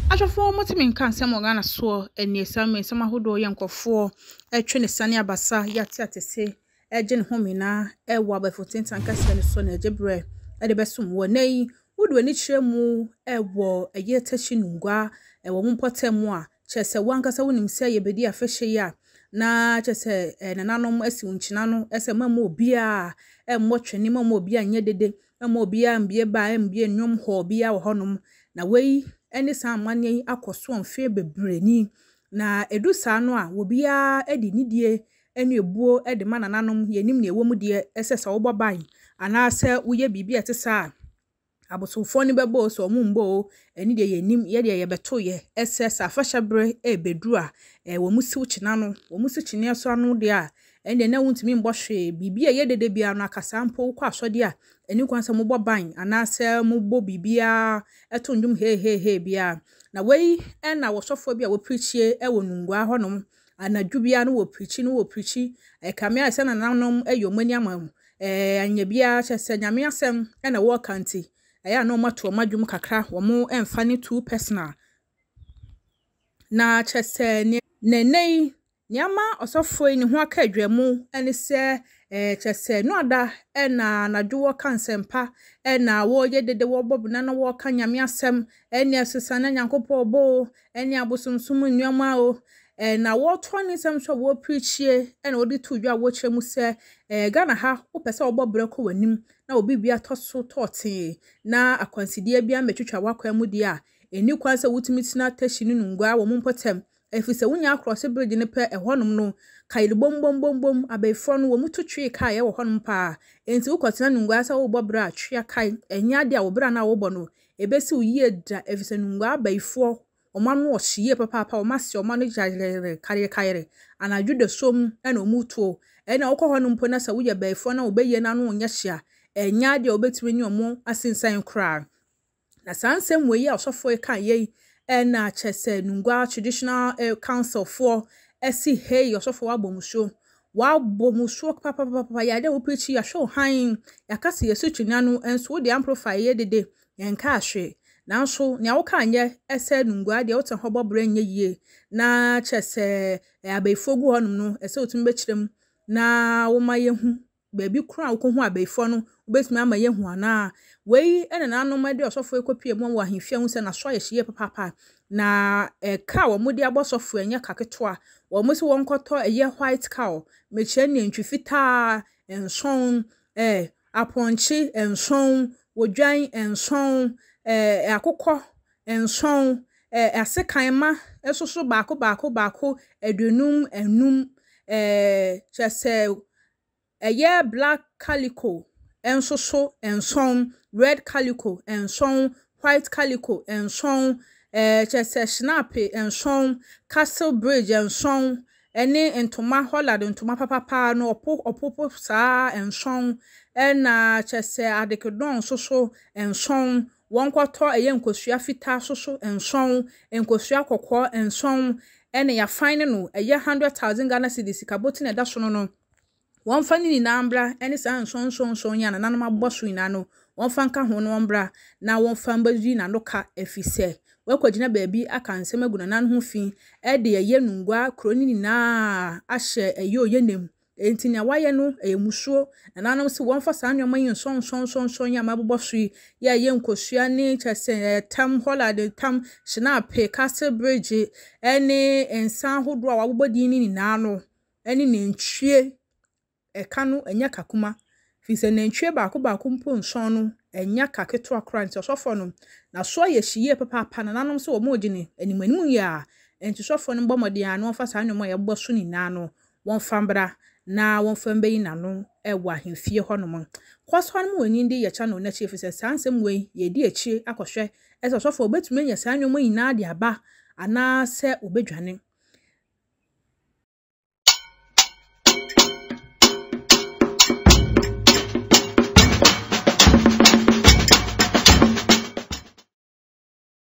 Ashofo motimi nka nsem Ghana so eni esame nsem ahodo ye nkofo etwe ne sane abasa yate atese eje ne homina ewo abafotintan kase ne so na ejebre de besum wo nei wudu ani kiremu ewo eye tachi nungua ewo mpotem a chese wankasa wonim se ye bedi afehye ya na chese nananom asi unchina no ese mama obi a mmotweni mama obi anye dede mama obi a mbie ba mbie nwom ho obi a wo honom na wei eni sa manye akoso onfe bebreni na edu sa no a wobia edi nidie enu ebuo edi manananom yenim na ewom de esesa wo boban anase uye bibia tesa abosofo ni bebo so omumbo eni de yenim ye de yebeto ye esesa afashabre ebedu a wo musi uchina no wo musi chine so anu de a ende na wuntimi mbɔhwe bibia ye dede bia no akasampo kwa asode a eni kwansa mo boban anase mo bo bibia eto ndum he bia na wei na wosofo bia wo preachie wo nungua honom anadwu bia no wo preachi kamia se na nanom eyomani amam anya bia chese nyame asem na wo kanti ya no mato madwum kakra wo mo emfa ne 2 personal na chese nenei nyama osofo ni ho aka adwamu ene se chese no ada na nadwo kansempa na wo ye dede wo bobna na wo ka nyame asem ene asesa na nyankopɔ bo ene abosomsum nnuama o na wo toni sem so wo preachie ene odi tudwa wo kyeremu se Ghana ha wo pese wo bobre ko wanim na obi bia toso tote na akwansidie bia metwetwa wakwa mu dia eni kwanse wutimi tina tashi nungua wo mpotem efise wunya across bridge ne pe ehonum no kaile bom abefo no wo mututwe kai ye wo honum pa enti wukotena nungua sa wo bobra atwe kai enya de a wo bra na wo bo no ebesi uye da efise nungua abefo omanu ohie papa omase omanu jare kare anadwu de som na omutuo ena wokọ honum po na sa wo ye befo na obeye na no nya hia enya de obetimi ni omo asensan kra na sansem we ye osofo kan ye na chese nungua traditional council for esi hey osofo wabomuso papa ya de wo preach ya show han ya kase yesu twinanu enso wo de amplify ye dede yenka ahwe nanso nya wo kan ye ese nungua de wo te hobobre nye yie na chese abefogu honum no ese otun be kirem na wo ma ye hu baabi kura wo ko hu abefo no obetumi ama ye hu ana wei ene na anoma de osofo ekopie mu wa ahemfia hu se na so ye hye papa na ka wo mudi abosofo enya kaketoa wo musi won koto eye white cow meche ne ntwi fita enson aponchi enson wodwan enson akokɔ enson asekanma esoso baako edunum enum chese eye black calico ensoso enson red calico enson white calico enson chese snape enson castle bridge enson ene entoma holland entoma papa no opopo sa enson na chese adekedon soso enson wonkwoto eye nkosua fita soso enson nkosua kokɔ enson ene ya fine no eye 100,000 Ghana cedis kaboti na da so no won fa ni nambra ene sa nson ya na nanom aboso ina no won fa nka ho no wombra na won fa mbazi na no ka efise wekwagina baabi aka nsem aguna nan ho fi de ye nungua kroni na ahye eyo yenem enti na waye no emusuo na nanom se won fa sa anwoma yin son ya maboboso ya ye nkosua ni chese tam holland tam shinape castle bridge ene ensan hodo a wabobodi ni na no ene nentwie eka no enya kakuma fise nentwie baako mpo nson no enya kaketo akra nti osofo no na so ye hie papa na nanom se wo modine animanim ya enti sofo no bomode ya no fa sa anwoma ye boso ni na no won fambra na won fambe yi nano ewa hemfie honom kwaso no wani ndi ye cha no na chief se sansem we ye di echi akohwe ese sofo obetumi nya sa anwoma yi na de aba ana se obedwane